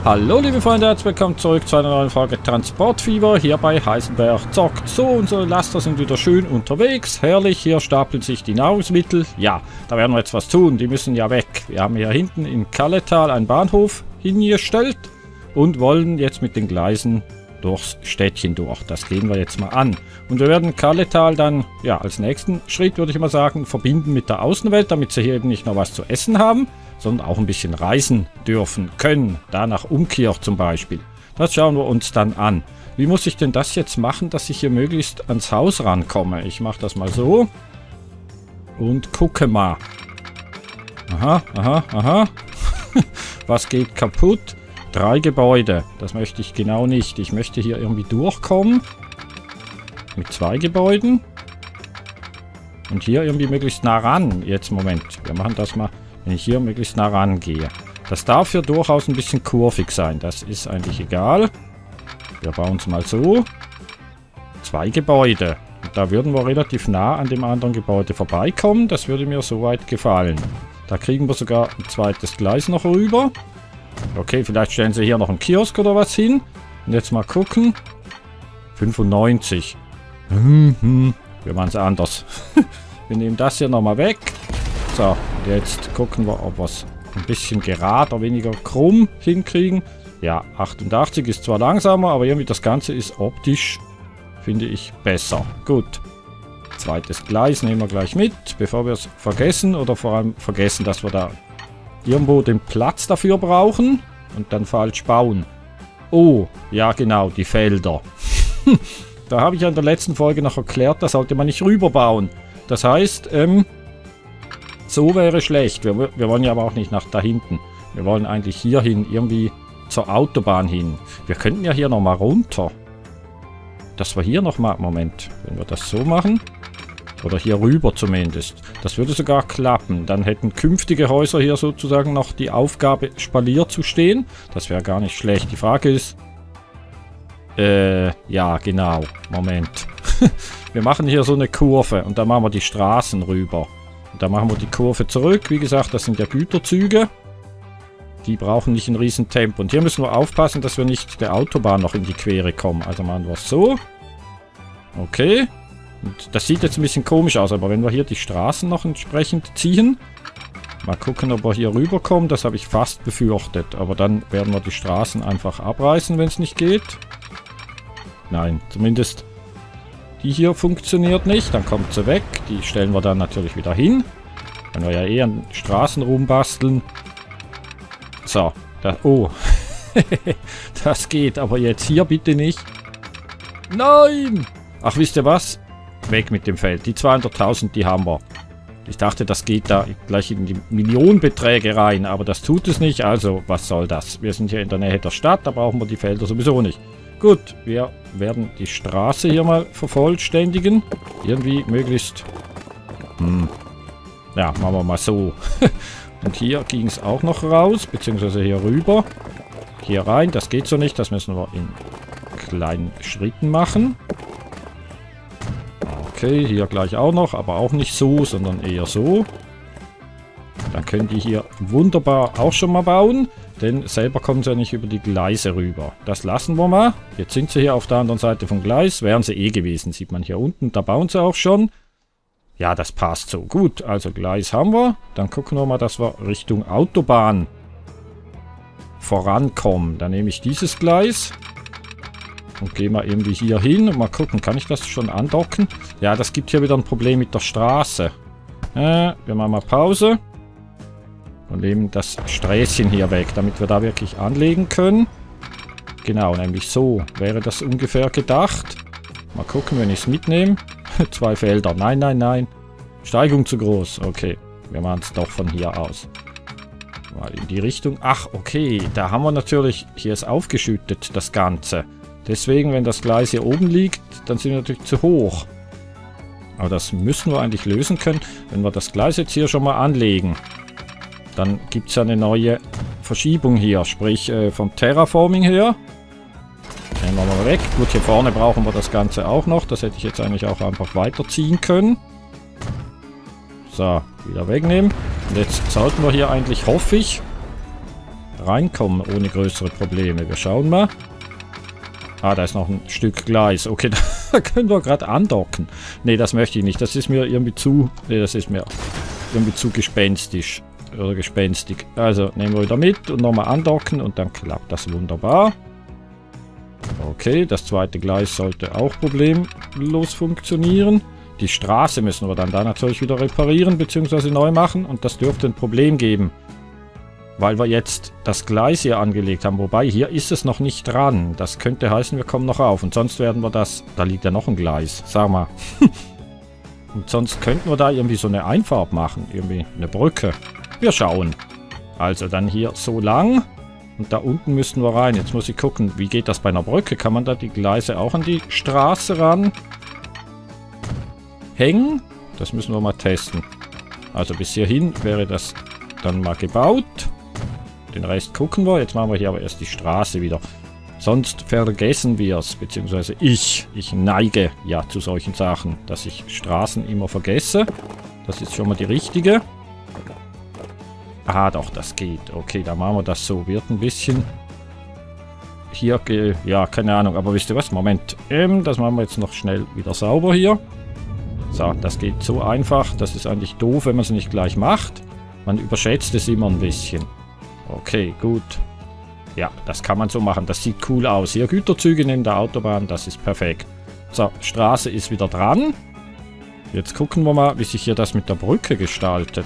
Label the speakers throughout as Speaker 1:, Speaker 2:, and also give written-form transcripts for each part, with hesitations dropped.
Speaker 1: Hallo liebe Freunde, herzlich willkommen zurück zu einer neuen Folge Transportfieber hier bei Heisenberg zockt. So, unsere Laster sind wieder schön unterwegs, herrlich, hier stapeln sich die Nahrungsmittel. Ja, da werden wir jetzt was tun, die müssen ja weg. Wir haben hier hinten in Kalletal einen Bahnhof hingestellt und wollen jetzt mit den Gleisen durchs Städtchen durch. Das gehen wir jetzt mal an. Und wir werden Kalletal dann, ja, als nächsten Schritt, würde ich mal sagen, verbinden mit der Außenwelt, damit sie hier eben nicht nur was zu essen haben, sondern auch ein bisschen reisen dürfen können. Da nach Umkirch zum Beispiel. Das schauen wir uns dann an. Wie muss ich denn das jetzt machen, dass ich hier möglichst ans Haus rankomme? Ich mache das mal so. Und gucke mal. Aha, aha, aha. Was geht kaputt? 3 Gebäude. Das möchte ich genau nicht. Ich möchte hier irgendwie durchkommen. Mit 2 Gebäuden. Und hier irgendwie möglichst nah ran. Jetzt, Moment. Wir machen das mal, wenn ich hier möglichst nah rangehe. Das darf hier durchaus ein bisschen kurvig sein. Das ist eigentlich egal. Wir bauen es mal so. 2 Gebäude. Und da würden wir relativ nah an dem anderen Gebäude vorbeikommen. Das würde mir soweit gefallen. Da kriegen wir sogar ein zweites Gleis noch rüber. Okay, vielleicht stellen sie hier noch einen Kiosk oder was hin. Und jetzt mal gucken. 95. Wir machen es anders. Wir nehmen das hier nochmal weg. So, und jetzt gucken wir, ob wir es ein bisschen gerader, weniger krumm hinkriegen. Ja, 88 ist zwar langsamer, aber irgendwie das Ganze ist optisch, finde ich, besser. Gut. Zweites Gleis nehmen wir gleich mit, bevor wir es vergessen. Oder vor allem vergessen, dass wir da irgendwo den Platz dafür brauchen und dann falsch bauen. Oh, ja genau, die Felder. Da habe ich ja in der letzten Folge noch erklärt, da sollte man nicht rüberbauen. Das heißt, so wäre schlecht. Wir wollen ja aber auch nicht nach da hinten. Wir wollen eigentlich hier hin, irgendwie zur Autobahn hin. Wir könnten ja hier nochmal runter. Dass wir hier nochmal, Moment, wenn wir das so machen. Oder hier rüber zumindest. Das würde sogar klappen. Dann hätten künftige Häuser hier sozusagen noch die Aufgabe, Spalier zu stehen. Das wäre gar nicht schlecht. Die Frage ist... ja, genau. Moment. Wir machen hier so eine Kurve und da machen wir die Straßen rüber. Und da machen wir die Kurve zurück. Wie gesagt, das sind ja Güterzüge. Die brauchen nicht ein riesen Tempo. Und hier müssen wir aufpassen, dass wir nicht der Autobahn noch in die Quere kommen. Also machen wir es so. Okay. Und das sieht jetzt ein bisschen komisch aus, aber wenn wir hier die Straßen noch entsprechend ziehen. Mal gucken, ob wir hier rüberkommen. Das habe ich fast befürchtet. Aber dann werden wir die Straßen einfach abreißen, wenn es nicht geht. Nein, zumindest die hier funktioniert nicht. Dann kommt sie weg. Die stellen wir dann natürlich wieder hin. Wenn wir ja eh an Straßen rumbasteln. So. Oh. Das geht. Aber jetzt hier bitte nicht. Nein! Ach, wisst ihr was? Weg mit dem Feld. Die 200.000, die haben wir. Ich dachte, das geht da gleich in die Millionenbeträge rein. Aber das tut es nicht. Also, was soll das? Wir sind hier in der Nähe der Stadt. Da brauchen wir die Felder sowieso nicht. Gut, wir werden die Straße hier mal vervollständigen. Irgendwie möglichst... Ja, machen wir mal so. Und hier ging es auch noch raus, beziehungsweise hier rüber. Hier rein, das geht so nicht. Das müssen wir in kleinen Schritten machen. Okay, hier gleich auch noch, aber auch nicht so, sondern eher so. Dann können die hier wunderbar auch schon mal bauen. Denn selber kommen sie ja nicht über die Gleise rüber. Das lassen wir mal. Jetzt sind sie hier auf der anderen Seite vom Gleis. Wären sie eh gewesen, sieht man hier unten. Da bauen sie auch schon. Ja, das passt so. Gut, also Gleis haben wir. Dann gucken wir mal, dass wir Richtung Autobahn vorankommen. Dann nehme ich dieses Gleis. Und gehe mal irgendwie hier hin. Und mal gucken, kann ich das schon andocken? Ja, das gibt hier wieder ein Problem mit der Straße. Wir machen mal Pause. Und nehmen das Sträßchen hier weg, damit wir da wirklich anlegen können. Genau, nämlich so wäre das ungefähr gedacht. Mal gucken, wenn ich es mitnehme. 2 Felder. Nein, nein, nein. Steigung zu groß. Okay, wir machen es doch von hier aus. Mal in die Richtung. Ach, okay, da haben wir natürlich... Hier ist aufgeschüttet, das Ganze. Deswegen, wenn das Gleis hier oben liegt, dann sind wir natürlich zu hoch. Aber das müssen wir eigentlich lösen können, wenn wir das Gleis jetzt hier schon mal anlegen. Dann gibt es ja eine neue Verschiebung hier, sprich vom Terraforming her. Nehmen wir mal weg. Gut, hier vorne brauchen wir das Ganze auch noch. Das hätte ich jetzt eigentlich auch einfach weiterziehen können. So, wieder wegnehmen. Und jetzt sollten wir hier eigentlich, hoffe ich, reinkommen ohne größere Probleme. Wir schauen mal. Ah, da ist noch ein Stück Gleis. Okay, da können wir gerade andocken. Nee, das möchte ich nicht. Das ist mir irgendwie zu... Nee, das ist mir irgendwie zu gespenstisch. Oder gespenstig. Also, nehmen wir wieder mit und nochmal andocken und dann klappt das wunderbar. Okay, das zweite Gleis sollte auch problemlos funktionieren. Die Straße müssen wir dann da natürlich wieder reparieren bzw. neu machen und das dürfte ein Problem geben. Weil wir jetzt das Gleis hier angelegt haben. Wobei, hier ist es noch nicht dran. Das könnte heißen, wir kommen noch auf. Und sonst werden wir das... Da liegt ja noch ein Gleis. Sag mal. Und sonst könnten wir da irgendwie so eine Einfahrt machen. Irgendwie eine Brücke. Wir schauen. Also dann hier so lang. Und da unten müssten wir rein. Jetzt muss ich gucken, wie geht das bei einer Brücke? Kann man da die Gleise auch an die Straße ran hängen? Das müssen wir mal testen. Also bis hierhin wäre das dann mal gebaut. Den Rest gucken wir. Jetzt machen wir hier aber erst die Straße wieder. Sonst vergessen wir es. Beziehungsweise ich neige ja zu solchen Sachen, dass ich Straßen immer vergesse. Das ist schon mal die richtige. Ah, doch, das geht. Okay, dann machen wir das so. Wird ein bisschen... Hier, ja, keine Ahnung. Aber wisst ihr was? Moment. Das machen wir jetzt noch schnell wieder sauber hier. So, das geht so einfach. Das ist eigentlich doof, wenn man es nicht gleich macht. Man überschätzt es immer ein bisschen. Okay, gut. Ja, das kann man so machen. Das sieht cool aus. Hier Güterzüge neben der Autobahn, das ist perfekt. So, Straße ist wieder dran. Jetzt gucken wir mal, wie sich hier das mit der Brücke gestaltet.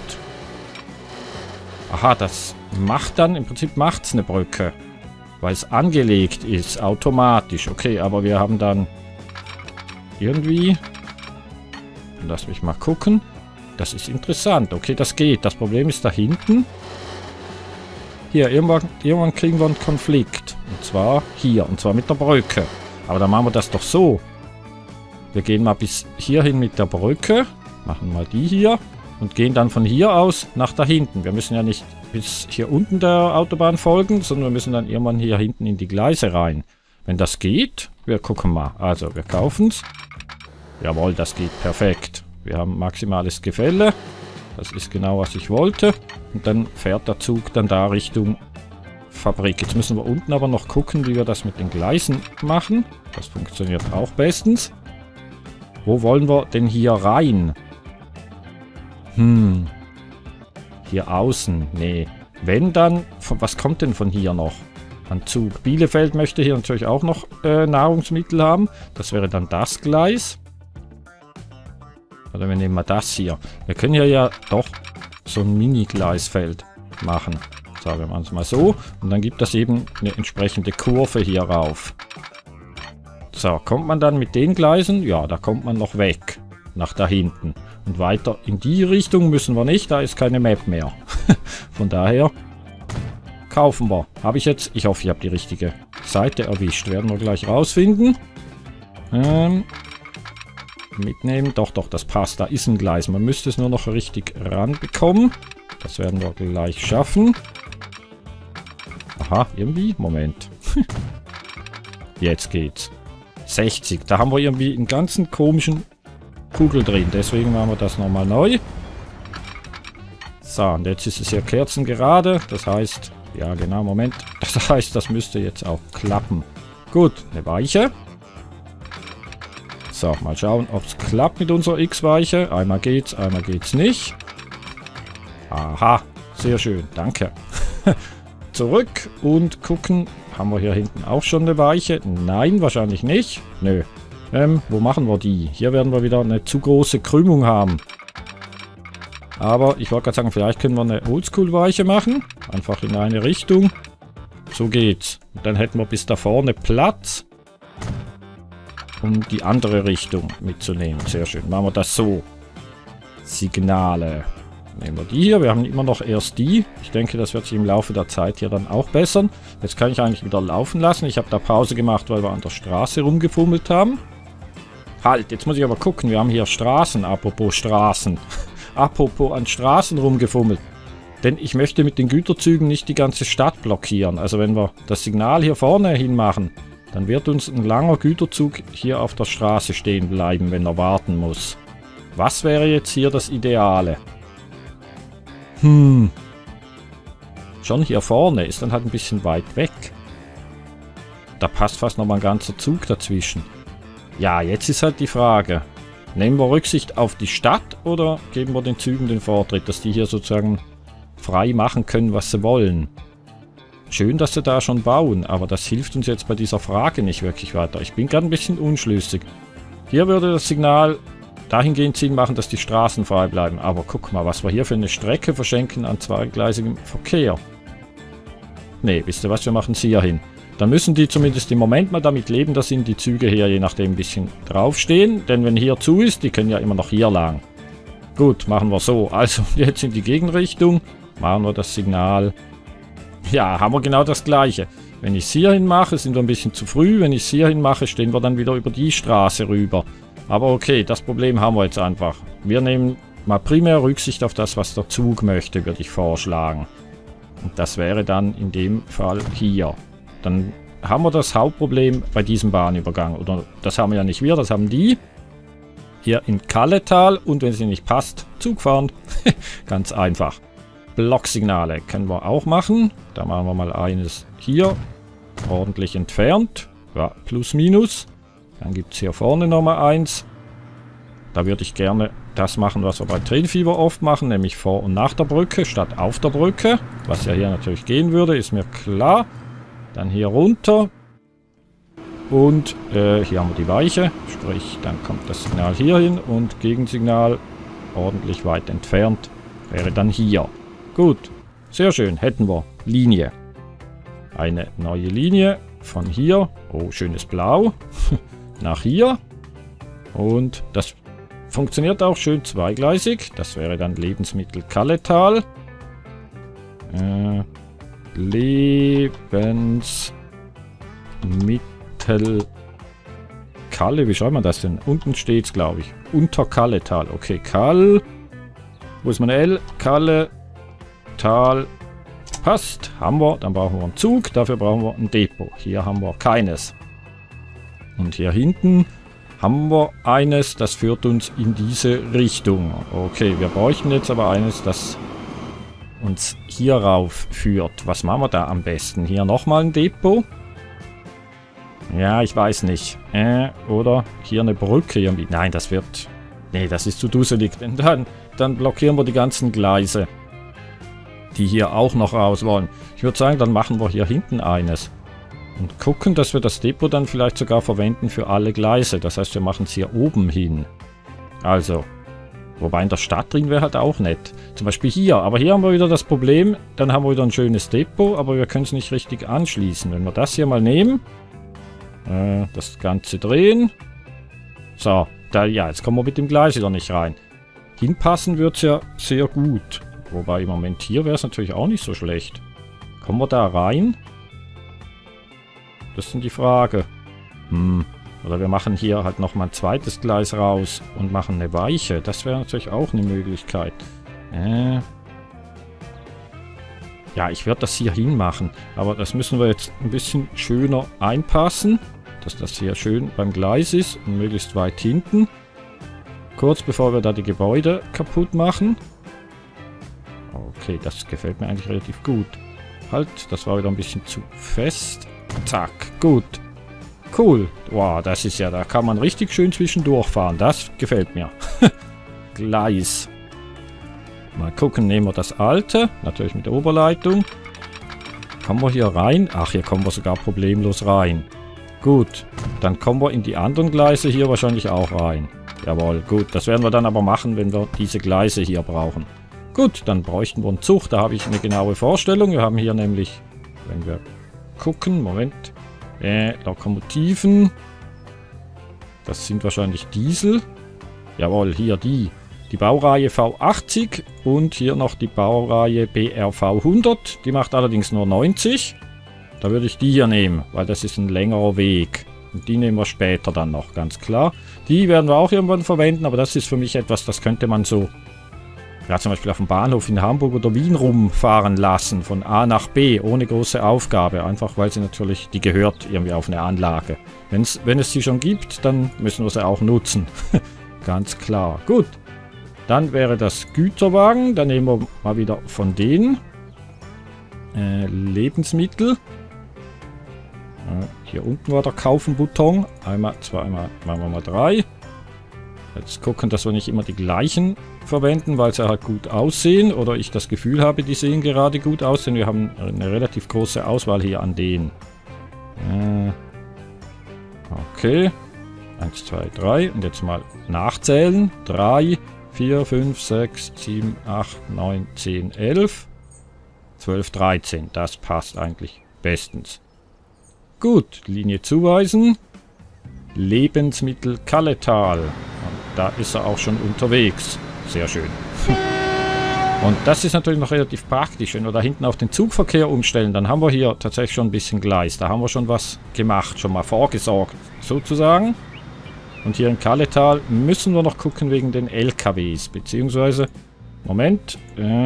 Speaker 1: Aha, das macht dann, im Prinzip macht es eine Brücke. Weil es angelegt ist, automatisch. Okay, aber wir haben dann irgendwie... Lass mich mal gucken. Das ist interessant. Okay, das geht. Das Problem ist da hinten. Hier, irgendwann kriegen wir einen Konflikt. Und zwar hier. Und zwar mit der Brücke. Aber dann machen wir das doch so. Wir gehen mal bis hierhin mit der Brücke. Machen mal die hier. Und gehen dann von hier aus nach da hinten. Wir müssen ja nicht bis hier unten der Autobahn folgen, sondern wir müssen dann irgendwann hier hinten in die Gleise rein. Wenn das geht, wir gucken mal. Also, wir kaufen es. Jawohl, das geht perfekt. Wir haben maximales Gefälle. Das ist genau, was ich wollte. Und dann fährt der Zug dann da Richtung Fabrik. Jetzt müssen wir unten aber noch gucken, wie wir das mit den Gleisen machen. Das funktioniert auch bestens. Wo wollen wir denn hier rein? Hier außen. Nee. Wenn dann... Was kommt denn von hier noch an Zug? Bielefeld möchte hier natürlich auch noch Nahrungsmittel haben. Das wäre dann das Gleis. Oder wir nehmen mal das hier. Wir können hier ja doch so ein Mini-Gleisfeld machen. So, wir machen es mal so. Und dann gibt das eben eine entsprechende Kurve hier rauf. So, kommt man dann mit den Gleisen? Ja, da kommt man noch weg. Nach da hinten. Und weiter in die Richtung müssen wir nicht. Da ist keine Map mehr. Von daher kaufen wir. Habe ich jetzt... Ich hoffe, ich habe die richtige Seite erwischt. Werden wir gleich rausfinden. Mitnehmen. Doch, das passt. Da ist ein Gleis. Man müsste es nur noch richtig ranbekommen. Das werden wir gleich schaffen. Aha, irgendwie. Moment. Jetzt geht's. 60. Da haben wir irgendwie einen ganzen komischen Kugel drin. Deswegen machen wir das nochmal neu. So, und jetzt ist es hier kerzengerade. Das heißt... Ja, genau, Moment. Das heißt, das müsste jetzt auch klappen. Gut, eine Weiche. So, mal schauen, ob es klappt mit unserer X-Weiche. Einmal geht's nicht. Aha, sehr schön, danke. Zurück und gucken. Haben wir hier hinten auch schon eine Weiche? Nein, wahrscheinlich nicht. Nö. Wo machen wir die? Hier werden wir wieder eine zu große Krümmung haben. Aber ich wollte gerade sagen, vielleicht können wir eine Oldschool-Weiche machen. Einfach in eine Richtung. So geht's. Und dann hätten wir bis da vorne Platz, um die andere Richtung mitzunehmen. Sehr schön. Machen wir das so. Signale. Nehmen wir die hier. Wir haben immer noch erst die. Ich denke, das wird sich im Laufe der Zeit hier dann auch bessern. Jetzt kann ich eigentlich wieder laufen lassen. Ich habe da Pause gemacht, weil wir an der Straße rumgefummelt haben. Halt, jetzt muss ich aber gucken. Wir haben hier Straßen. Apropos Straßen. Apropos an Straßen rumgefummelt. Denn ich möchte mit den Güterzügen nicht die ganze Stadt blockieren. Also wenn wir das Signal hier vorne hin machen, dann wird uns ein langer Güterzug hier auf der Straße stehen bleiben, wenn er warten muss. Was wäre jetzt hier das Ideale? schon hier vorne, ist dann halt ein bisschen weit weg. Da passt fast nochmal ein ganzer Zug dazwischen. Ja, jetzt ist halt die Frage, nehmen wir Rücksicht auf die Stadt oder geben wir den Zügen den Vortritt, dass die hier sozusagen frei machen können, was sie wollen. Schön, dass sie da schon bauen, aber das hilft uns jetzt bei dieser Frage nicht wirklich weiter. Ich bin gerade ein bisschen unschlüssig. Hier würde das Signal dahingehend Sinn machen, dass die Straßen frei bleiben. Aber guck mal, was wir hier für eine Strecke verschenken an zweigleisigem Verkehr. Nee, wisst ihr was, wir machen sie hier hin. Dann müssen die zumindest im Moment mal damit leben, dass ihnen die Züge hier je nachdem ein bisschen draufstehen. Denn wenn hier zu ist, die können ja immer noch hier lang. Gut, machen wir so. Also jetzt in die Gegenrichtung. Machen wir das Signal. Ja, haben wir genau das gleiche. Wenn ich es hierhin mache, sind wir ein bisschen zu früh. Wenn ich es hierhin mache, stehen wir dann wieder über die Straße rüber. Aber okay, das Problem haben wir jetzt einfach. Wir nehmen mal primär Rücksicht auf das, was der Zug möchte, würde ich vorschlagen. Und das wäre dann in dem Fall hier. Dann haben wir das Hauptproblem bei diesem Bahnübergang. Oder das haben wir ja nicht wir, das haben die. Hier in Kalletal. Und wenn es ihnen nicht passt, Zug fahren. Ganz einfach. Blocksignale können wir auch machen. Da machen wir mal eines hier. Ordentlich entfernt. Ja, plus minus. Dann gibt es hier vorne nochmal eins. Da würde ich gerne das machen, was wir bei Trainfever oft machen. Nämlich vor und nach der Brücke statt auf der Brücke. Was ja hier natürlich gehen würde, ist mir klar. Dann hier runter. Und hier haben wir die Weiche. Sprich, dann kommt das Signal hier hin. Und Gegensignal ordentlich weit entfernt wäre dann hier. Gut, sehr schön, hätten wir Linie. Eine neue Linie von hier, oh schönes Blau, nach hier. Und das funktioniert auch schön zweigleisig. Das wäre dann Lebensmittel Kalletal. Lebensmittel Kalle, wie schreibt man das denn? Unten steht es, glaube ich. Unter Kalletal. Okay, Kall. Wo ist mein L? Kalle. Tal. Passt. Haben wir. Dann brauchen wir einen Zug. Dafür brauchen wir ein Depot. Hier haben wir keines. Und hier hinten haben wir eines. Das führt uns in diese Richtung. Okay, wir bräuchten jetzt aber eines, das uns hier rauf führt. Was machen wir da am besten? Hier nochmal ein Depot. Ja, ich weiß nicht. Oder hier eine Brücke irgendwie. Nein, das wird... Nee, das ist zu dusselig. Denn dann blockieren wir die ganzen Gleise, die hier auch noch raus wollen. Ich würde sagen, dann machen wir hier hinten eines. Und gucken, dass wir das Depot dann vielleicht sogar verwenden für alle Gleise. Das heißt, wir machen es hier oben hin. Also, wobei in der Stadt drin wäre halt auch nett. Zum Beispiel hier. Aber hier haben wir wieder das Problem, dann haben wir wieder ein schönes Depot, aber wir können es nicht richtig anschließen. Wenn wir das hier mal nehmen, das Ganze drehen. So, ja, jetzt kommen wir mit dem Gleis wieder nicht rein. Hinpassen wird es ja sehr gut. Wobei im Moment hier wäre es natürlich auch nicht so schlecht. Kommen wir da rein? Das ist die Frage. Oder wir machen hier halt nochmal ein zweites Gleis raus und machen eine Weiche. Das wäre natürlich auch eine Möglichkeit. Ja, ich werde das hier hinmachen. Aber das müssen wir jetzt ein bisschen schöner einpassen. Dass das hier schön beim Gleis ist und möglichst weit hinten. Kurz bevor wir da die Gebäude kaputt machen. Okay, das gefällt mir eigentlich relativ gut. Halt, das war wieder ein bisschen zu fest. Zack, gut. Cool. Wow, das ist ja, da kann man richtig schön zwischendurch fahren. Das gefällt mir. Gleis. Mal gucken, nehmen wir das alte. Natürlich mit der Oberleitung. Kommen wir hier rein? Ach, hier kommen wir sogar problemlos rein. Gut, dann kommen wir in die anderen Gleise hier wahrscheinlich auch rein. Jawohl, gut. Das werden wir dann aber machen, wenn wir diese Gleise hier brauchen. Gut, dann bräuchten wir einen Zug. Da habe ich eine genaue Vorstellung. Wir haben hier nämlich, wenn wir gucken, Moment, Lokomotiven. Das sind wahrscheinlich Diesel. Jawohl, hier die Baureihe V80 und hier noch die Baureihe BRV 100. Die macht allerdings nur 90. Da würde ich die hier nehmen, weil das ist ein längerer Weg. Und die nehmen wir später dann noch, ganz klar. Die werden wir auch irgendwann verwenden, aber das ist für mich etwas, das könnte man so, ja, zum Beispiel auf dem Bahnhof in Hamburg oder Wien rumfahren lassen, von A nach B, ohne große Aufgabe. Einfach, weil sie natürlich, die gehört irgendwie auf eine Anlage. Wenn es sie schon gibt, dann müssen wir sie auch nutzen. Ganz klar. Gut. Dann wäre das Güterwagen. Dann nehmen wir mal wieder von denen. Lebensmittel. Hier unten war der Kaufen-Button. Einmal, zweimal, machen wir mal 3. Jetzt gucken, dass wir nicht immer die gleichen verwenden, weil sie halt gut aussehen. Oder ich das Gefühl habe, die sehen gerade gut aus. Denn wir haben eine relativ große Auswahl hier an denen. Okay. 1, 2, 3. Und jetzt mal nachzählen. 3, 4, 5, 6, 7, 8, 9, 10, 11. 12, 13. Das passt eigentlich bestens. Gut, Linie zuweisen. Lebensmittel Kalletal. Und da ist er auch schon unterwegs. Sehr schön. Und das ist natürlich noch relativ praktisch. Wenn wir da hinten auf den Zugverkehr umstellen, dann haben wir hier tatsächlich schon ein bisschen Gleis. Da haben wir schon was gemacht, schon mal vorgesorgt, sozusagen. Und hier in Kalletal müssen wir noch gucken wegen den LKWs. Beziehungsweise, Moment,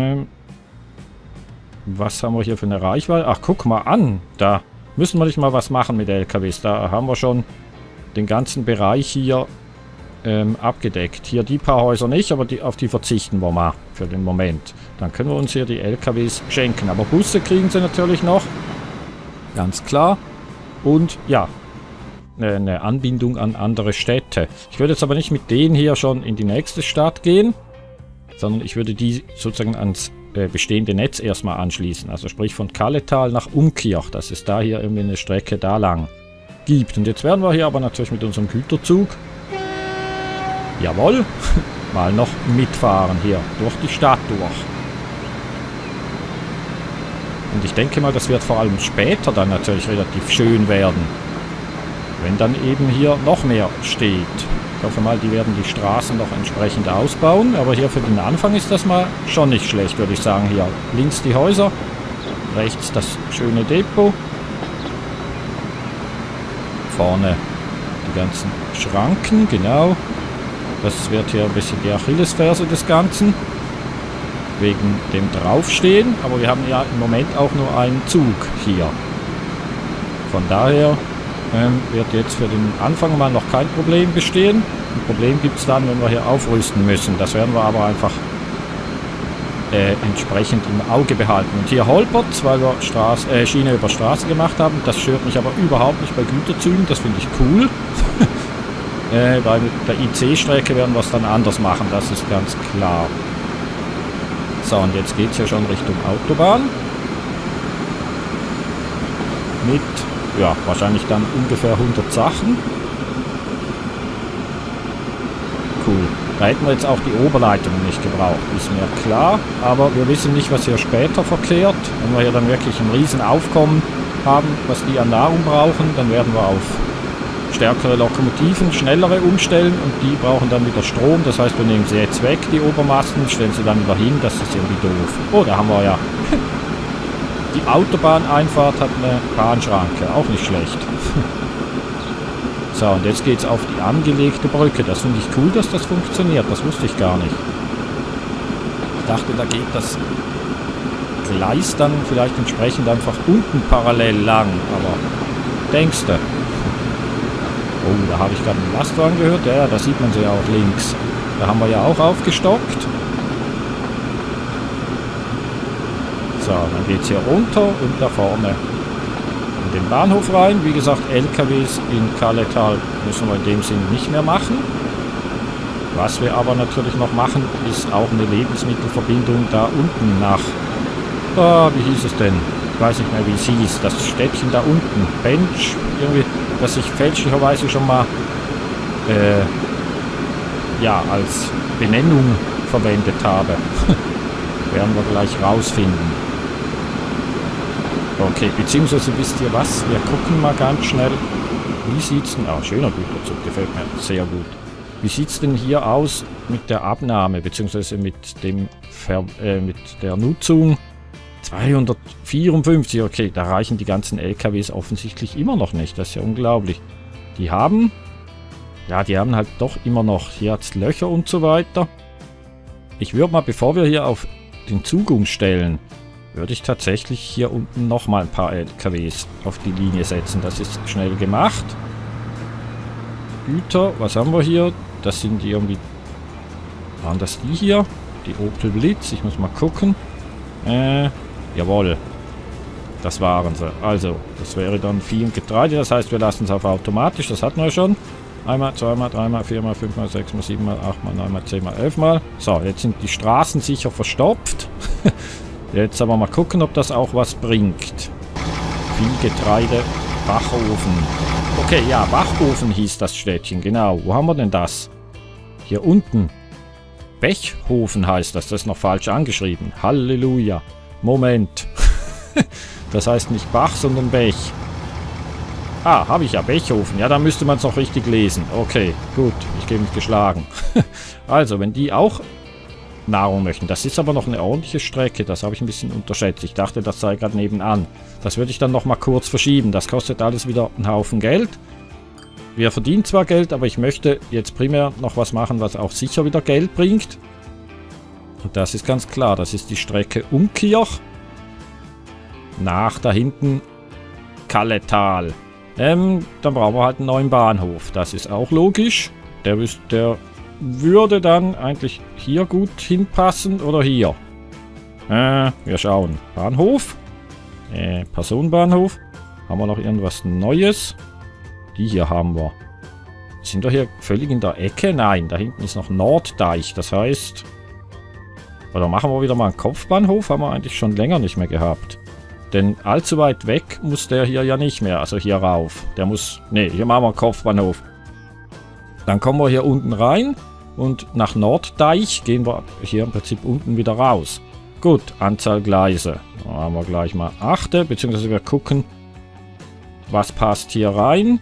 Speaker 1: was haben wir hier für eine Reichweite? Ach, guck mal an. Da müssen wir nicht mal was machen mit LKWs. Da haben wir schon den ganzen Bereich hier abgedeckt. Hier die paar Häuser nicht, aber auf die verzichten wir mal für den Moment. Dann können wir uns hier die LKWs schenken. Aber Busse kriegen sie natürlich noch. Ganz klar. Und ja, eine Anbindung an andere Städte. Ich würde jetzt aber nicht mit denen hier schon in die nächste Stadt gehen, sondern ich würde die sozusagen ans bestehende Netz erstmal anschließen. Also sprich von Kalletal nach Umkirch, dass es da hier irgendwie eine Strecke da lang gibt. Und jetzt werden wir hier aber natürlich mit unserem Güterzug, jawohl, mal noch mitfahren hier durch die Stadt durch. Und ich denke mal, das wird vor allem später dann natürlich relativ schön werden. Wenn dann eben hier noch mehr steht. Ich hoffe mal, die werden die Straßen noch entsprechend ausbauen. Aber hier für den Anfang ist das mal schon nicht schlecht, würde ich sagen. Hier links die Häuser, rechts das schöne Depot. Vorne die ganzen Schranken, genau. Das wird hier ein bisschen die Achillesferse des Ganzen. Wegen dem Draufstehen. Aber wir haben ja im Moment auch nur einen Zug hier. Von daher wird jetzt für den Anfang mal noch kein Problem bestehen. Ein Problem gibt es dann, wenn wir hier aufrüsten müssen. Das werden wir aber einfach entsprechend im Auge behalten. Und hier holpert es, weil wir Schiene über Straße gemacht haben. Das stört mich aber überhaupt nicht bei Güterzügen. Das finde ich cool. Bei der IC-Strecke werden wir es dann anders machen. Das ist ganz klar. So, und jetzt geht es ja schon Richtung Autobahn. Mit, ja, wahrscheinlich dann ungefähr 100 Sachen. Cool. Da hätten wir jetzt auch die Oberleitung nicht gebraucht, ist mir klar. Aber wir wissen nicht, was hier später verkehrt. Wenn wir hier dann wirklich ein riesen Aufkommen haben, was die an Nahrung brauchen, dann werden wir auf stärkere Lokomotiven, schnellere umstellen und die brauchen dann wieder Strom. Das heißt, wir nehmen sie jetzt weg, die Obermasten, stellen sie dann wieder hin. Das ist irgendwie doof. Oh, da haben wir ja... Die Autobahneinfahrt hat eine Bahnschranke, auch nicht schlecht. So, und jetzt geht es auf die angelegte Brücke. Das finde ich cool, dass das funktioniert. Das wusste ich gar nicht. Ich dachte, da geht das Gleis dann vielleicht entsprechend einfach unten parallel lang. Aber denkst du? Oh, da habe ich gerade einen Lastwagen gehört. Ja, da sieht man sie ja auch links. Da haben wir ja auch aufgestockt. So, dann geht es hier runter und da vorne in den Bahnhof rein. Wie gesagt, LKWs in Kalletal müssen wir in dem Sinn nicht mehr machen. Was wir aber natürlich noch machen, ist auch eine Lebensmittelverbindung da unten nach... wie hieß es denn? Ich weiß nicht mehr, wie es hieß. Das Städtchen da unten. Bench, irgendwie, das ich fälschlicherweise schon mal ja, als Benennung verwendet habe. Werden wir gleich rausfinden. Okay, beziehungsweise wisst ihr was? Wir gucken mal ganz schnell. Wie sieht's denn... Ah, schöner Güterzug, gefällt mir sehr gut. Wie sieht's denn hier aus mit der Abnahme, beziehungsweise mit mit der Nutzung? 254, okay, da reichen die ganzen LKWs offensichtlich immer noch nicht. Das ist ja unglaublich. Die haben... Ja, die haben halt doch immer noch... Hier hat's Löcher und so weiter. Ich würde mal, bevor wir hier auf den Zug umstellen, würde ich tatsächlich hier unten nochmal ein paar LKWs auf die Linie setzen. Das ist schnell gemacht. Güter, was haben wir hier? Das sind die irgendwie... Waren das die hier? Die Opel Blitz, ich muss mal gucken. Jawohl. Das waren sie. Also, das wäre dann Vieh und Getreide. Das heißt, wir lassen es auf automatisch. Das hatten wir schon. Einmal, zweimal, dreimal, viermal, fünfmal, sechsmal, siebenmal, achtmal, neunmal, zehnmal, elfmal. So, jetzt sind die Straßen sicher verstopft. Jetzt aber mal gucken, ob das auch was bringt. Vieh, Getreide, Bachofen. Okay, ja, Bachofen hieß das Städtchen. Genau. Wo haben wir denn das? Hier unten. Bechhofen heißt das. Das ist noch falsch angeschrieben. Halleluja. Moment. Das heißt nicht Bach, sondern Bech. Ah, habe ich ja. Bechhofen. Ja, da müsste man es noch richtig lesen. Okay, gut. Ich gebe mich geschlagen. Also, wenn die auch Nahrung möchten. Das ist aber noch eine ordentliche Strecke. Das habe ich ein bisschen unterschätzt. Ich dachte, das sei gerade nebenan. Das würde ich dann noch mal kurz verschieben. Das kostet alles wieder einen Haufen Geld. Wir verdienen zwar Geld, aber ich möchte jetzt primär noch was machen, was auch sicher wieder Geld bringt. Und das ist ganz klar. Das ist die Strecke Umkirch nach da hinten Kalletal. Dann brauchen wir halt einen neuen Bahnhof. Das ist auch logisch. Der würde dann eigentlich hier gut hinpassen oder hier. Wir schauen. Bahnhof. Personenbahnhof. Haben wir noch irgendwas Neues? Die hier haben wir. Sind wir hier völlig in der Ecke? Nein, da hinten ist noch Norddeich. Das heißt... Oder machen wir wieder mal einen Kopfbahnhof? Haben wir eigentlich schon länger nicht mehr gehabt. Denn allzu weit weg muss der hier ja nicht mehr. Also hier rauf. Der muss... Ne, hier machen wir einen Kopfbahnhof. Dann kommen wir hier unten rein. Und nach Norddeich gehen wir hier im Prinzip unten wieder raus. Gut, Anzahl Gleise. Da haben wir gleich mal 8. Beziehungsweise wir gucken, was passt hier rein.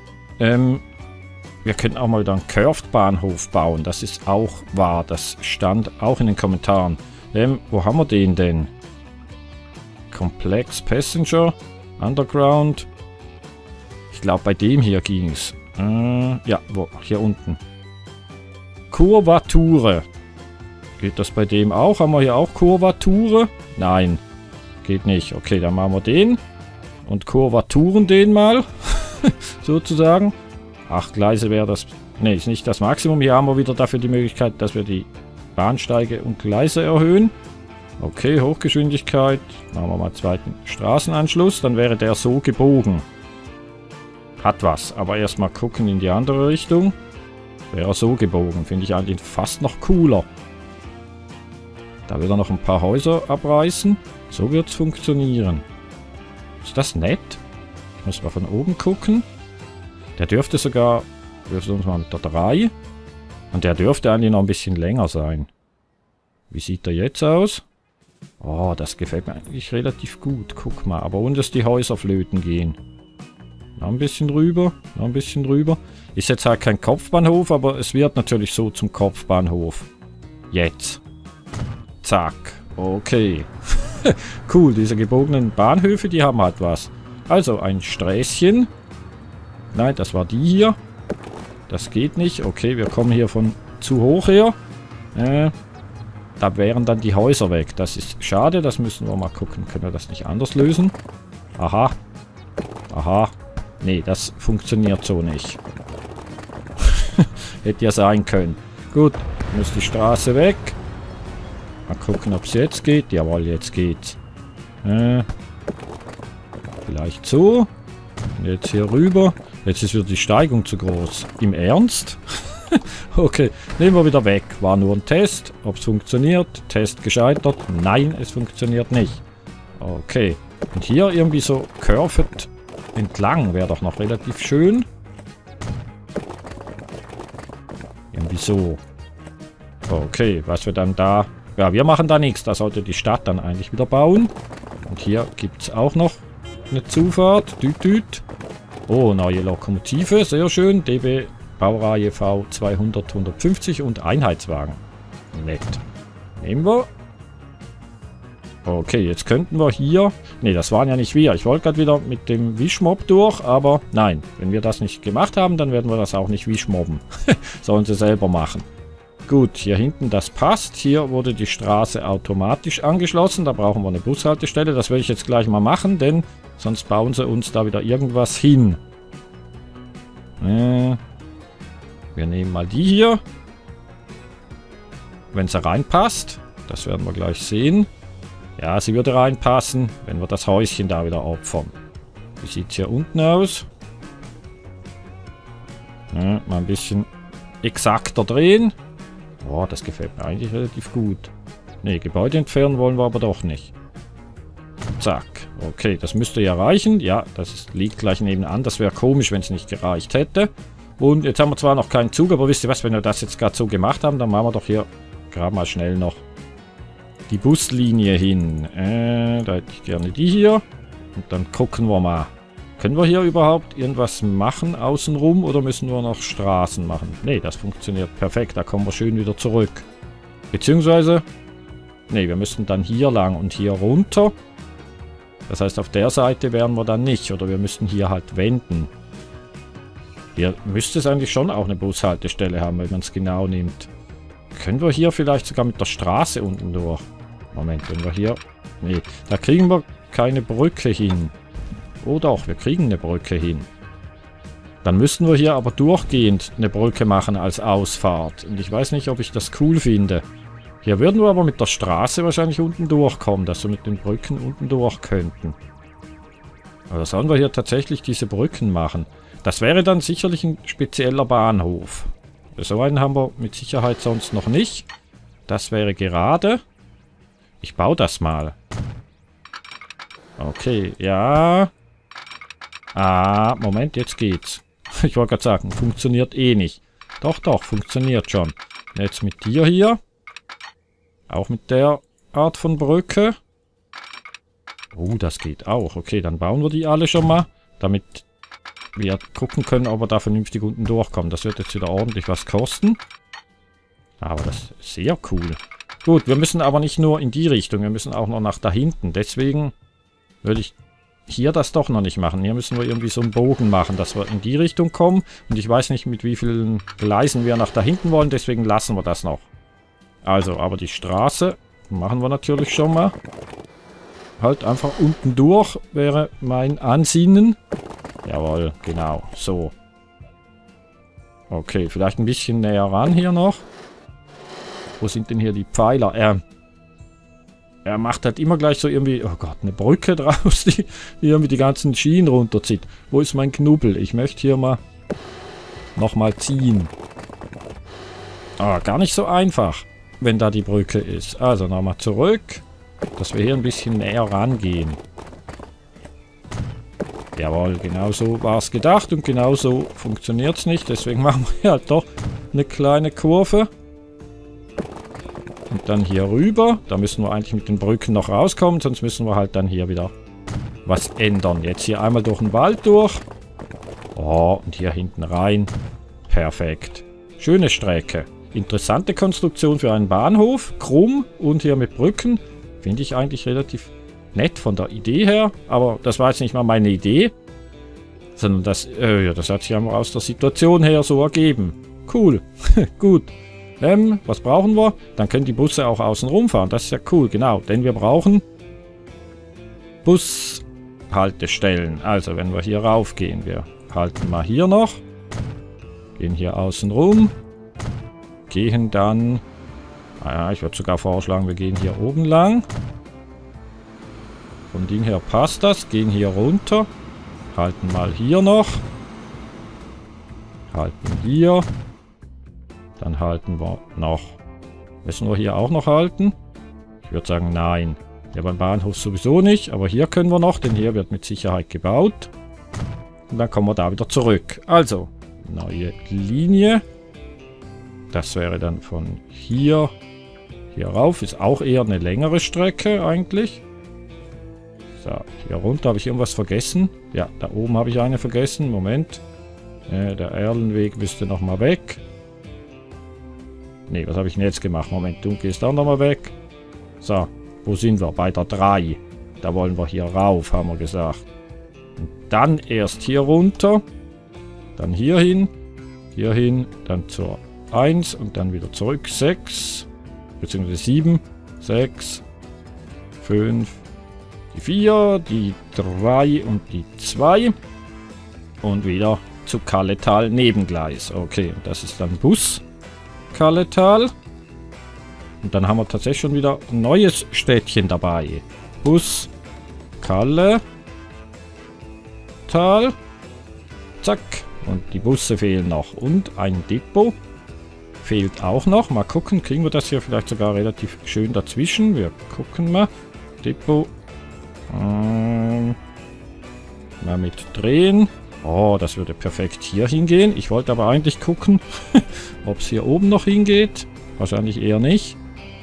Speaker 1: Wir könnten auch mal wieder einen Curved-Bahnhof bauen. Das ist auch wahr. Das stand auch in den Kommentaren. Wo haben wir den denn? Complex Passenger, Underground. Ich glaube, bei dem hier ging es. Ja, hier unten. Kurvature. Geht das bei dem auch? Haben wir hier auch Kurvature? Nein. Geht nicht. Okay, dann machen wir den. Und Kurvaturen den mal. Sozusagen. 8 Gleise wäre das... Ne, ist nicht das Maximum. Hier haben wir wieder dafür die Möglichkeit, dass wir die Bahnsteige und Gleise erhöhen. Okay, Hochgeschwindigkeit. Machen wir mal zweiten Straßenanschluss. Dann wäre der so gebogen. Hat was. Aber erstmal gucken in die andere Richtung. Wäre so gebogen. Finde ich eigentlich fast noch cooler. Da will er noch ein paar Häuser abreißen. So wird es funktionieren. Ist das nett? Ich muss mal von oben gucken. Der dürfte sogar... Wir versuchen es mal mit der 3. Und der dürfte eigentlich noch ein bisschen länger sein. Wie sieht der jetzt aus? Oh, das gefällt mir eigentlich relativ gut. Guck mal. Aber ohne dass die Häuser flöten gehen. Noch ein bisschen rüber. Noch ein bisschen rüber. Ist jetzt halt kein Kopfbahnhof, aber es wird natürlich so zum Kopfbahnhof. Jetzt. Zack. Okay. Cool, diese gebogenen Bahnhöfe, die haben halt was. Also ein Sträßchen. Nein, das war die hier. Das geht nicht. Okay, wir kommen hier von zu hoch her. Da wären dann die Häuser weg. Das ist schade, das müssen wir mal gucken. Können wir das nicht anders lösen? Aha. Aha. Nee, das funktioniert so nicht. Hätte ja sein können. Gut, muss die Straße weg. Mal gucken, ob es jetzt geht. Jawohl, jetzt geht's. Vielleicht so. Und jetzt hier rüber. Jetzt ist wieder die Steigung zu groß. Im Ernst? Okay, nehmen wir wieder weg. War nur ein Test. Ob es funktioniert? Test gescheitert. Nein, es funktioniert nicht. Okay. Und hier irgendwie so curved entlang wäre doch noch relativ schön. Irgendwie so. Okay, was wir dann da... Ja, wir machen da nichts. Da sollte die Stadt dann eigentlich wieder bauen. Und hier gibt es auch noch eine Zufahrt. Düt, düt. Oh, neue Lokomotive. Sehr schön. DB Baureihe V200 150 und Einheitswagen. Nett. Nehmen wir. Okay, jetzt könnten wir hier... Ne, das waren ja nicht wir. Ich wollte gerade wieder mit dem Wischmob durch, aber nein. Wenn wir das nicht gemacht haben, dann werden wir das auch nicht wischmobben. Sollen sie selber machen. Gut, hier hinten, das passt. Hier wurde die Straße automatisch angeschlossen. Da brauchen wir eine Bushaltestelle. Das werde ich jetzt gleich mal machen, denn sonst bauen sie uns da wieder irgendwas hin. Wir nehmen mal die hier. Wenn sie reinpasst. Das werden wir gleich sehen. Ja, sie würde reinpassen, wenn wir das Häuschen da wieder opfern. Wie sieht es hier unten aus? Ja, mal ein bisschen exakter drehen. Boah, das gefällt mir eigentlich relativ gut. Ne, Gebäude entfernen wollen wir aber doch nicht. Zack. Okay, das müsste ja reichen. Ja, liegt gleich nebenan. Das wäre komisch, wenn es nicht gereicht hätte. Und jetzt haben wir zwar noch keinen Zug, aber wisst ihr was, wenn wir das jetzt gerade so gemacht haben, dann machen wir doch hier gerade mal schnell noch die Buslinie hin. Da hätte ich gerne die hier. Und dann gucken wir mal. Können wir hier überhaupt irgendwas machen außenrum oder müssen wir noch Straßen machen? Ne, das funktioniert perfekt. Da kommen wir schön wieder zurück. Beziehungsweise, ne, wir müssen dann hier lang und hier runter. Das heißt, auf der Seite wären wir dann nicht. Oder wir müssten hier halt wenden. Hier müsste es eigentlich schon auch eine Bushaltestelle haben, wenn man es genau nimmt. Können wir hier vielleicht sogar mit der Straße unten durch? Moment, wenn wir hier... Nee, da kriegen wir keine Brücke hin. Oh doch, wir kriegen eine Brücke hin. Dann müssten wir hier aber durchgehend eine Brücke machen als Ausfahrt. Und ich weiß nicht, ob ich das cool finde. Hier würden wir aber mit der Straße wahrscheinlich unten durchkommen, dass wir mit den Brücken unten durch könnten. Aber sollen wir hier tatsächlich diese Brücken machen? Das wäre dann sicherlich ein spezieller Bahnhof. So einen haben wir mit Sicherheit sonst noch nicht. Das wäre gerade. Ich baue das mal. Okay, ja. Ah, Moment, jetzt geht's. Ich wollte gerade sagen, funktioniert eh nicht. Doch, doch, funktioniert schon. Jetzt mit dir hier. Auch mit der Art von Brücke. Oh, das geht auch. Okay, dann bauen wir die alle schon mal, damit wir gucken können, ob wir da vernünftig unten durchkommen. Das wird jetzt wieder ordentlich was kosten. Aber das ist sehr cool. Gut, wir müssen aber nicht nur in die Richtung, wir müssen auch noch nach da hinten. Deswegen würde ich hier das doch noch nicht machen. Hier müssen wir irgendwie so einen Bogen machen, dass wir in die Richtung kommen. Und ich weiß nicht, mit wie vielen Gleisen wir nach da hinten wollen, deswegen lassen wir das noch. Also, aber die Straße machen wir natürlich schon mal. Halt einfach unten durch wäre mein Ansinnen. Jawohl, genau, so. Okay, vielleicht ein bisschen näher ran hier noch. Wo sind denn hier die Pfeiler? Er macht halt immer gleich so irgendwie, oh Gott, eine Brücke draus, die irgendwie die ganzen Schienen runterzieht. Wo ist mein Knubbel? Ich möchte hier mal nochmal ziehen. Ah, gar nicht so einfach, wenn da die Brücke ist. Also nochmal zurück, dass wir hier ein bisschen näher rangehen. Jawohl, genau so war es gedacht und genau so funktioniert es nicht. Deswegen machen wir halt doch eine kleine Kurve. Und dann hier rüber. Da müssen wir eigentlich mit den Brücken noch rauskommen, sonst müssen wir halt dann hier wieder was ändern. Jetzt hier einmal durch den Wald durch. Oh, und hier hinten rein. Perfekt. Schöne Strecke. Interessante Konstruktion für einen Bahnhof. Krumm und hier mit Brücken. Finde ich eigentlich relativ nett von der Idee her. Aber das war jetzt nicht mal meine Idee. Sondern das, das hat sich einfach aus der Situation her so ergeben. Cool. Gut. Was brauchen wir? Dann können die Busse auch außen rumfahren. Das ist ja cool, genau. Denn wir brauchen Bushaltestellen. Also, wenn wir hier raufgehen, wir halten mal hier noch. Gehen hier außen rum. Gehen dann... Naja, ich würde sogar vorschlagen, wir gehen hier oben lang. Vom Ding her passt das. Gehen hier runter. Halten mal hier noch. Halten hier. Dann halten wir noch. Müssen wir hier auch noch halten? Ich würde sagen, nein. Ja, beim Bahnhof sowieso nicht. Aber hier können wir noch, denn hier wird mit Sicherheit gebaut. Und dann kommen wir da wieder zurück. Also, neue Linie. Das wäre dann von hier rauf. Ist auch eher eine längere Strecke eigentlich. So, hier runter habe ich irgendwas vergessen. Ja, da oben habe ich eine vergessen. Moment. Der Erlenweg müsste nochmal weg. Ne, was habe ich denn jetzt gemacht? Moment, du gehst auch nochmal weg. So, wo sind wir? Bei der 3. Da wollen wir hier rauf, haben wir gesagt. Und dann erst hier runter. Dann hier hin, dann zur 1 und dann wieder zurück. 6, beziehungsweise 7, 6, 5, die 4, die 3 und die 2. Und wieder zu Kalletal Nebengleis. Okay, das ist dann Bus. Kalletal. Und dann haben wir tatsächlich schon wieder ein neues Städtchen dabei. Bus, Kalle, Tal. Zack. Und die Busse fehlen noch. Und ein Depot fehlt auch noch. Mal gucken, kriegen wir das hier vielleicht sogar relativ schön dazwischen. Wir gucken mal. Depot. Mal mit drehen. Oh, das würde perfekt hier hingehen. Ich wollte aber eigentlich gucken, ob es hier oben noch hingeht. Wahrscheinlich eher nicht.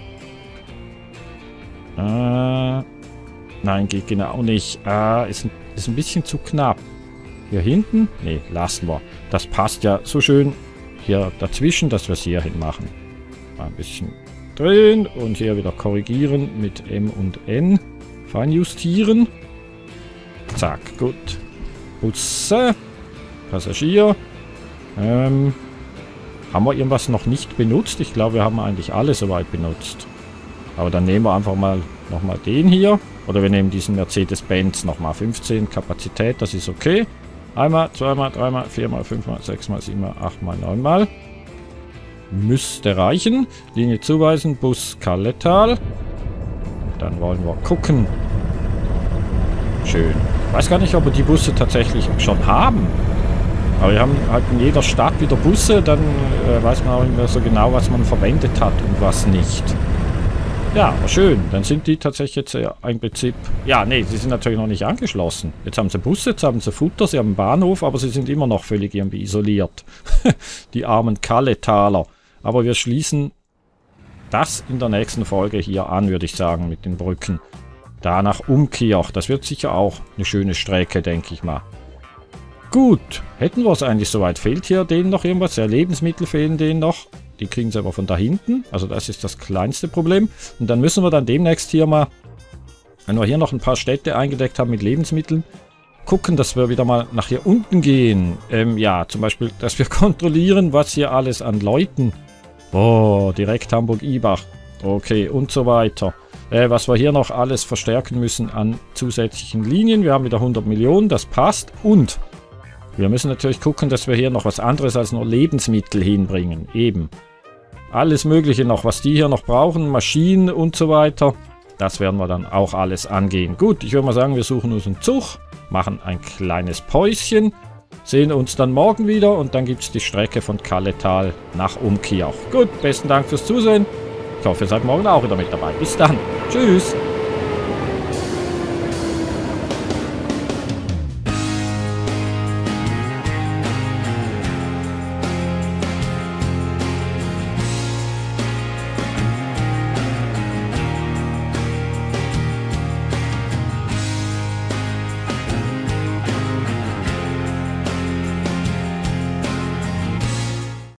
Speaker 1: Nein, geht genau nicht. Ist ein bisschen zu knapp. Hier hinten? Ne, lassen wir. Das passt ja so schön hier dazwischen, dass wir es hier hin machen. Mal ein bisschen drehen und hier wieder korrigieren mit M und N. Feinjustieren. Zack, gut. Busse. Passagier. Haben wir irgendwas noch nicht benutzt? Ich glaube, wir haben eigentlich alles soweit benutzt. Aber dann nehmen wir einfach mal nochmal den hier. Oder wir nehmen diesen Mercedes-Benz nochmal. 15 Kapazität, das ist okay. Einmal, zweimal, dreimal, viermal, fünfmal, sechsmal, siebenmal, achtmal, neunmal. Müsste reichen. Linie zuweisen, Bus Kalletal. Dann wollen wir gucken. Schön. Ich weiß gar nicht, ob wir die Busse tatsächlich schon haben. Aber wir haben halt in jeder Stadt wieder Busse. Dann weiß man auch nicht mehr so genau, was man verwendet hat und was nicht. Ja, schön. Dann sind die tatsächlich jetzt im Prinzip... Ja, nee, sie sind natürlich noch nicht angeschlossen. Jetzt haben sie Busse, jetzt haben sie Futter, sie haben einen Bahnhof, aber sie sind immer noch völlig irgendwie isoliert. Die armen Kalletaler. Aber wir schließen das in der nächsten Folge hier an, würde ich sagen, mit den Brücken. Da nach Umkirch. Das wird sicher auch eine schöne Strecke, denke ich mal. Gut, hätten wir es eigentlich soweit. Fehlt hier denen noch irgendwas? Ja, Lebensmittel fehlen denen noch. Die kriegen sie aber von da hinten. Also das ist das kleinste Problem. Und dann müssen wir dann demnächst hier mal, wenn wir hier noch ein paar Städte eingedeckt haben mit Lebensmitteln, gucken, dass wir wieder mal nach hier unten gehen. Ja, zum Beispiel, dass wir kontrollieren, was hier alles an Leuten... Oh, direkt Hamburg-Ibach. Okay, und so weiter. Was wir hier noch alles verstärken müssen an zusätzlichen Linien. Wir haben wieder 100 Millionen, das passt. Und wir müssen natürlich gucken, dass wir hier noch was anderes als nur Lebensmittel hinbringen. Eben. Alles Mögliche noch, was die hier noch brauchen, Maschinen und so weiter. Das werden wir dann auch alles angehen. Gut, ich würde mal sagen, wir suchen uns einen Zug, machen ein kleines Päuschen, sehen uns dann morgen wieder und dann gibt es die Strecke von Kalletal nach Umkirch. Gut, besten Dank fürs Zusehen. Ich hoffe, ihr seid morgen auch wieder mit dabei. Bis dann. Tschüss.